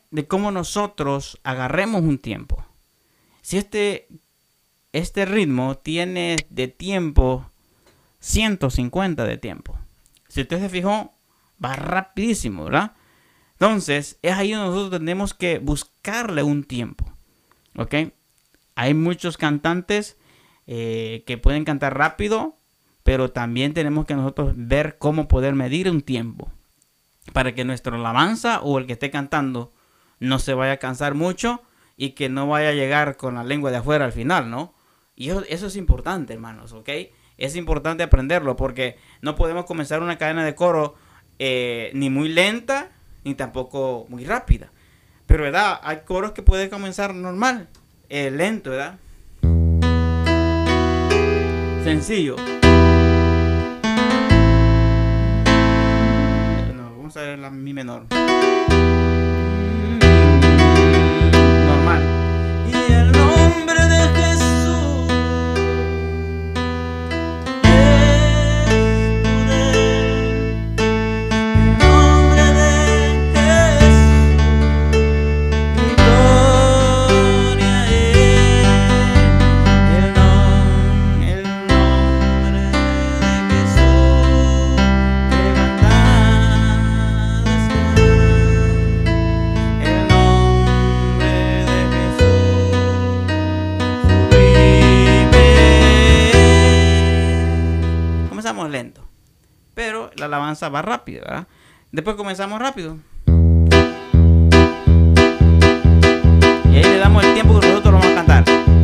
de cómo nosotros agarremos un tiempo. Si este, este ritmo tiene de tiempo ciento cincuenta de tiempo. Si usted se fijó, va rapidísimo, ¿verdad? Entonces, es ahí donde nosotros tenemos que buscarle un tiempo. ¿Ok? Hay muchos cantantes eh, que pueden cantar rápido, pero también tenemos que nosotros ver cómo poder medir un tiempo para que nuestra alabanza o el que esté cantando no se vaya a cansar mucho y que no vaya a llegar con la lengua de afuera al final, ¿no? Y eso, eso es importante, hermanos, ¿ok? Es importante aprenderlo porque no podemos comenzar una cadena de coro eh, ni muy lenta ni tampoco muy rápida. Pero, ¿verdad? Hay coros que pueden comenzar normal, eh, lento, ¿verdad? Sencillo. No, vamos a ver la mi menor. Normal. Y el nombre de Jesús es poder. El nombre de Jesús, gloria a Él. El nombre, el nombre de Jesús, levantado está. El nombre de Jesús, sublime. Comenzamos lento, pero la alabanza va rápido, ¿verdad? Después comenzamos rápido. Y ahí le damos el tiempo que nosotros lo vamos a cantar.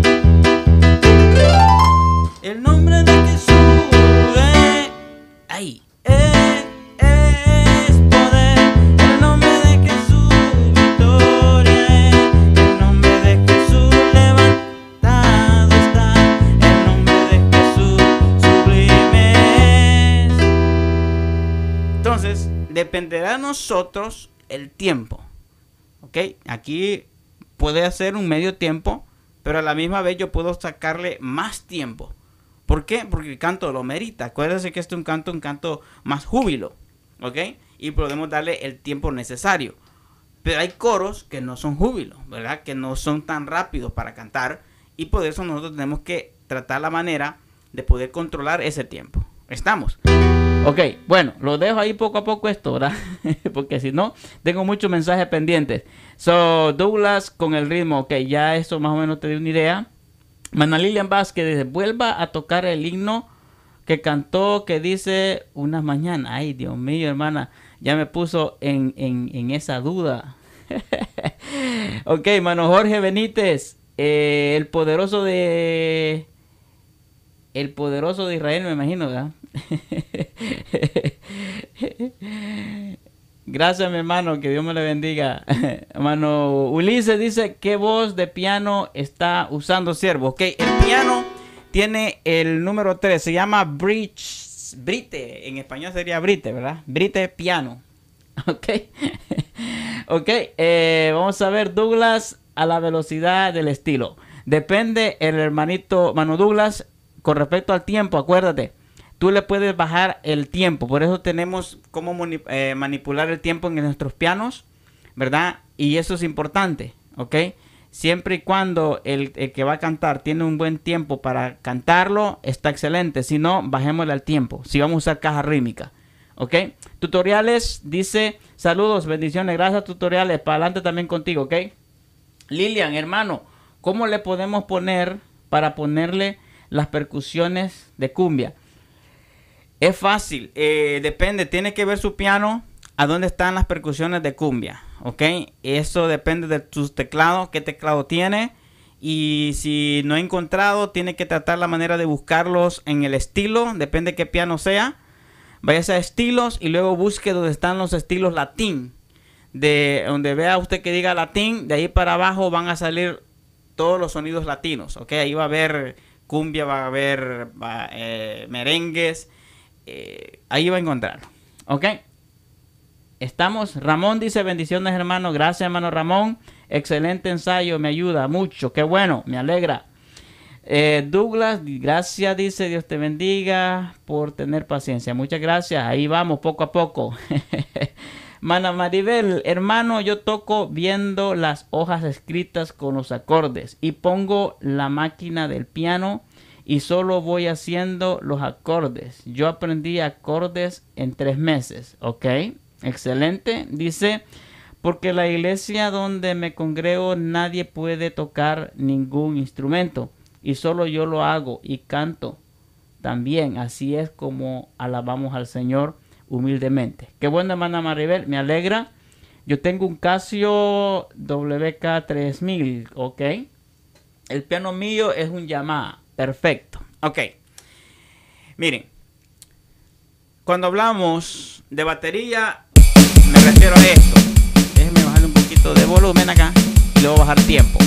El nombre de Jesús es, Ahí. es, es poder. El nombre de Jesús, victoria es. El nombre de Jesús, levantado está. El nombre de Jesús, sublime es. Entonces, dependerá de nosotros el tiempo. ¿Ok? Aquí puede hacer un medio tiempo, pero a la misma vez yo puedo sacarle más tiempo. ¿Por qué? Porque el canto lo merita. Acuérdense que este es un canto, un canto más júbilo. ¿Ok? Y podemos darle el tiempo necesario. Pero hay coros que no son júbilo, ¿verdad? Que no son tan rápidos para cantar. Y por eso nosotros tenemos que tratar la manera de poder controlar ese tiempo. ¿Estamos? Ok, bueno, lo dejo ahí poco a poco esto, ¿verdad? Porque si no, tengo muchos mensajes pendientes. So, Douglas con el ritmo, ok, ya eso más o menos te dio una idea. Mana Lilian Vázquez dice, vuelva a tocar el himno que cantó, que dice unas mañanas. Ay, Dios mío, hermana, ya me puso en, en, en esa duda. Ok, mano Jorge Benítez, eh, el poderoso de... El poderoso de Israel, me imagino, ¿verdad? Gracias, mi hermano, que Dios me le bendiga. Hermano Ulises dice, ¿qué voz de piano está usando siervo? Ok, el piano tiene el número tres, se llama bridge, Brite, en español sería Brite, ¿verdad? Brite piano. Ok, ok, eh, vamos a ver, Douglas, a la velocidad del estilo. Depende el hermanito, mano Douglas, con respecto al tiempo, acuérdate. Tú le puedes bajar el tiempo. Por eso tenemos cómo eh, manipular el tiempo en nuestros pianos, ¿verdad? Y eso es importante, ¿ok? Siempre y cuando el, el que va a cantar tiene un buen tiempo para cantarlo, está excelente. Si no, bajémosle al tiempo. Si vamos a usar caja rítmica, ¿ok? Tutoriales, dice, saludos, bendiciones, gracias tutoriales. Para adelante también contigo, ¿ok? Lilian, hermano, ¿cómo le podemos poner para ponerle las percusiones de cumbia? Es fácil, eh, depende, tiene que ver su piano a dónde están las percusiones de cumbia, ¿ok? Eso depende de tus teclados, qué teclado tiene. Y si no he encontrado, tiene que tratar la manera de buscarlos en el estilo, depende qué piano sea. Váyase a estilos y luego busque donde están los estilos latín. De donde vea usted que diga latín, de ahí para abajo van a salir todos los sonidos latinos, ¿ok? Ahí va a haber cumbia, va a haber va, eh, merengues. Eh, ahí va a encontrar, ok. Estamos. Ramón dice, bendiciones, hermano. Gracias, hermano Ramón, excelente ensayo, me ayuda mucho, qué bueno, me alegra. eh, Douglas, gracias, dice, Dios te bendiga por tener paciencia, muchas gracias, ahí vamos poco a poco. Mana Maribel, hermano, yo toco viendo las hojas escritas con los acordes y pongo la máquina del piano y solo voy haciendo los acordes. Yo aprendí acordes en tres meses. Ok, excelente. Dice, porque la iglesia donde me congrego nadie puede tocar ningún instrumento y solo yo lo hago y canto también. Así es como alabamos al Señor humildemente. Qué bueno, hermana Maribel, me alegra. Yo tengo un Casio W K tres mil, ok. El piano mío es un Yamaha, perfecto, ok. Miren, cuando hablamos de batería, me refiero a esto. Déjenme bajarle un poquito de volumen acá y luego bajar tiempo.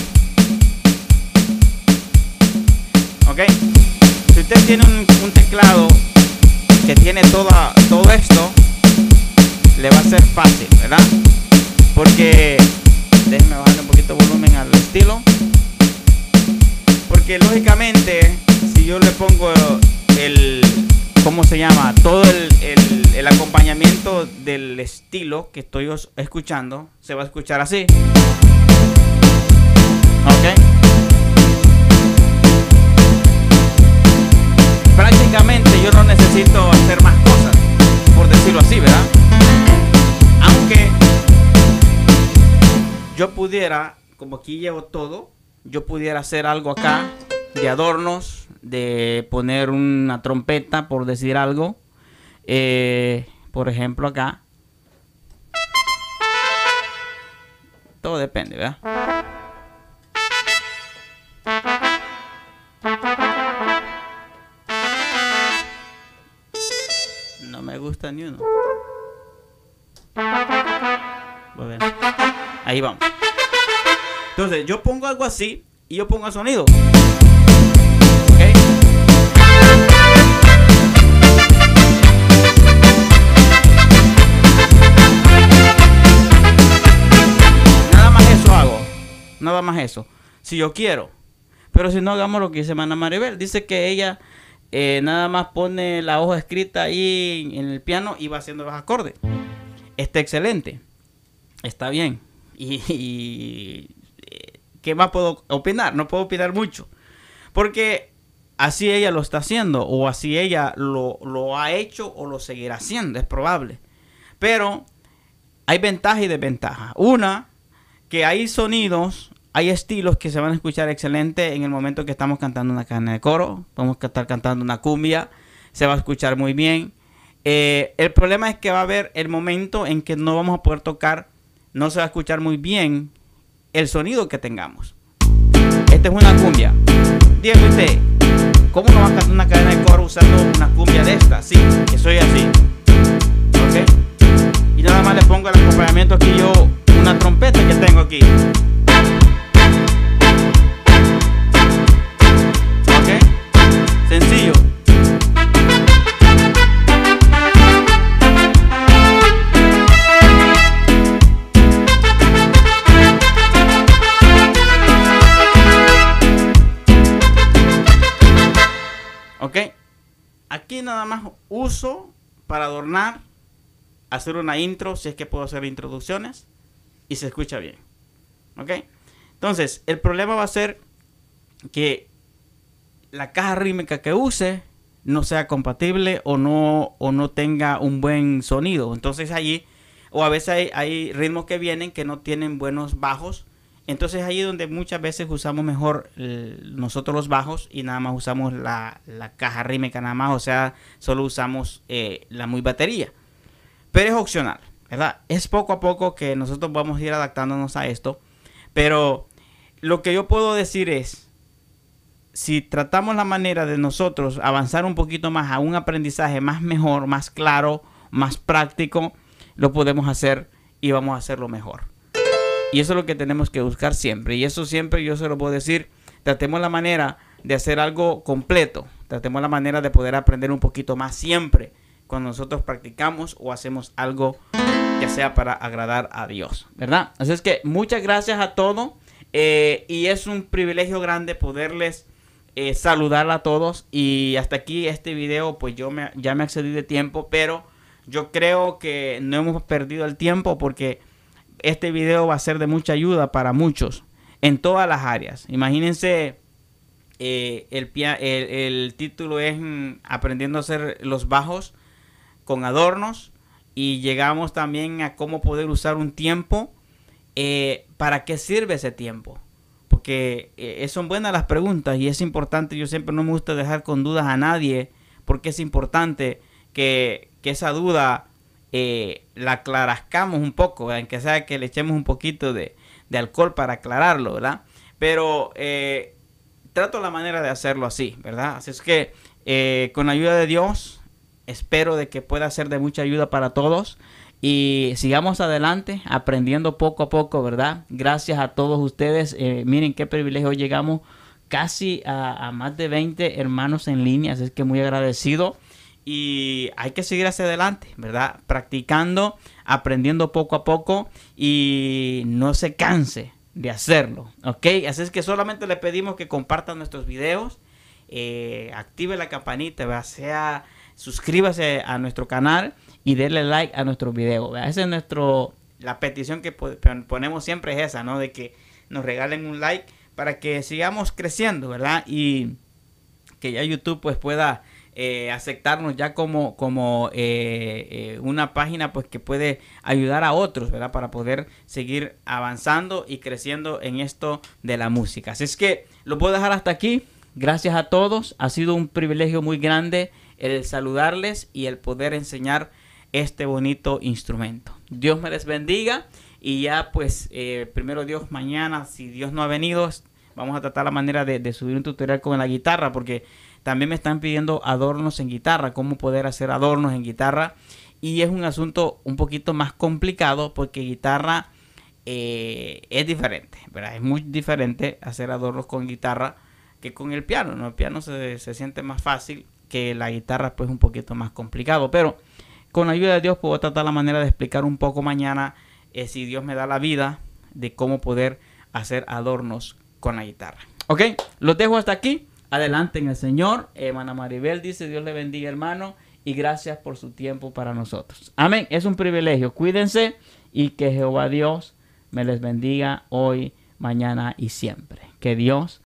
Ok, si usted tiene un, un teclado que tiene toda, todo esto, le va a ser fácil, ¿verdad? Porque, déjenme bajarle un poquito de volumen al estilo. Porque lógicamente, si yo le pongo el, ¿cómo se llama? Todo el, el, el acompañamiento del estilo que estoy escuchando, se va a escuchar así. ¿Ok? Prácticamente yo no necesito hacer más cosas, por decirlo así, ¿verdad? Aunque yo pudiera, como aquí llevo todo, yo pudiera hacer algo acá de adornos, de poner una trompeta, por decir algo. Eh, por ejemplo acá. Todo depende, ¿verdad? No me gusta ni uno. Bueno, ahí vamos. Entonces yo pongo algo así y yo pongo el sonido. ¿Okay? Nada más eso hago. Nada más eso. Si yo quiero. Pero si no, hagamos lo que dice hermana Maribel. Dice que ella eh, nada más pone la hoja escrita ahí en el piano y va haciendo los acordes. Está excelente. Está bien. Y, y ¿qué más puedo opinar? No puedo opinar mucho. Porque así ella lo está haciendo. O así ella lo, lo ha hecho o lo seguirá haciendo. Es probable. Pero hay ventaja y desventaja. Una, que hay sonidos, hay estilos que se van a escuchar excelente en el momento que estamos cantando una cadena de coro. Vamos a estar cantando una cumbia. Se va a escuchar muy bien. Eh, el problema es que va a haber el momento en que no vamos a poder tocar. No se va a escuchar muy bien el sonido que tengamos. Esta es una cumbia. Dígame usted, ¿cómo no va a cantar una cadena de coro usando una cumbia de esta? Sí, que soy así. ¿Ok? Y nada más le pongo el acompañamiento aquí yo, una trompeta que tengo aquí. ¿Ok? Sencillo. Ok, aquí nada más uso para adornar, hacer una intro, si es que puedo hacer introducciones y se escucha bien. Ok, entonces el problema va a ser que la caja rítmica que use no sea compatible o no, o no tenga un buen sonido. Entonces allí, o a veces hay, hay ritmos que vienen que no tienen buenos bajos. Entonces ahí es donde muchas veces usamos mejor eh, nosotros los bajos y nada más usamos la, la caja rítmica nada más, o sea, solo usamos eh, la muy batería. Pero es opcional, ¿verdad? Es poco a poco que nosotros vamos a ir adaptándonos a esto. Pero lo que yo puedo decir es, si tratamos la manera de nosotros avanzar un poquito más a un aprendizaje más mejor, más claro, más práctico, lo podemos hacer y vamos a hacerlo mejor. Y eso es lo que tenemos que buscar siempre. Y eso siempre yo se lo puedo decir. Tratemos la manera de hacer algo completo. Tratemos la manera de poder aprender un poquito más siempre. Cuando nosotros practicamos o hacemos algo ya sea para agradar a Dios. ¿Verdad? Así es que muchas gracias a todos. Eh, y es un privilegio grande poderles eh, saludar a todos. Y hasta aquí este video. Pues yo me, ya me excedí de tiempo. Pero yo creo que no hemos perdido el tiempo porque este video va a ser de mucha ayuda para muchos en todas las áreas. Imagínense, eh, el, el, el título es mm, aprendiendo a hacer los bajos con adornos, y llegamos también a cómo poder usar un tiempo. Eh, ¿Para qué sirve ese tiempo? Porque eh, son buenas las preguntas y es importante. Yo siempre no me gusta dejar con dudas a nadie, porque es importante que, que esa duda eh, la aclarascamos un poco, aunque sea que le echemos un poquito de, de alcohol para aclararlo, ¿verdad? Pero eh, trato la manera de hacerlo así, ¿verdad? Así es que eh, con la ayuda de Dios, espero de que pueda ser de mucha ayuda para todos. Y sigamos adelante, aprendiendo poco a poco, ¿verdad? Gracias a todos ustedes. Eh, miren qué privilegio. Llegamos casi a, a más de veinte hermanos en línea. Así es que muy agradecido. Y hay que seguir hacia adelante, ¿verdad? Practicando, aprendiendo poco a poco. Y no se canse de hacerlo, ¿ok? Así es que solamente le pedimos que compartan nuestros videos. Eh, active la campanita, ¿verdad? Sea... Suscríbase a nuestro canal y denle like a nuestro video. Esa es nuestro, la petición que ponemos siempre es esa, ¿no? De que nos regalen un like para que sigamos creciendo, ¿verdad? Y que ya YouTube pues pueda eh, aceptarnos ya como, como eh, eh, una página pues que puede ayudar a otros, ¿verdad? Para poder seguir avanzando y creciendo en esto de la música. Así es que lo puedo dejar hasta aquí. Gracias a todos. Ha sido un privilegio muy grande el saludarles y el poder enseñar este bonito instrumento. Dios me les bendiga. Y ya pues, eh, primero Dios, mañana, si Dios no ha venido, vamos a tratar la manera de, de subir un tutorial con la guitarra, porque también me están pidiendo adornos en guitarra, cómo poder hacer adornos en guitarra. Y es un asunto un poquito más complicado, porque guitarra eh, es diferente, ¿verdad? Es muy diferente hacer adornos con guitarra que con el piano, ¿no? El piano se, se siente más fácil, que la guitarra pues un poquito más complicado. Pero con la ayuda de Dios puedo tratar la manera de explicar un poco mañana, eh, si Dios me da la vida, de cómo poder hacer adornos con la guitarra. Ok, los dejo hasta aquí. Adelante en el Señor. Hermana Maribel dice: Dios le bendiga, hermano, y gracias por su tiempo para nosotros. Amén. Es un privilegio. Cuídense y que Jehová Dios me les bendiga hoy, mañana y siempre. Que Dios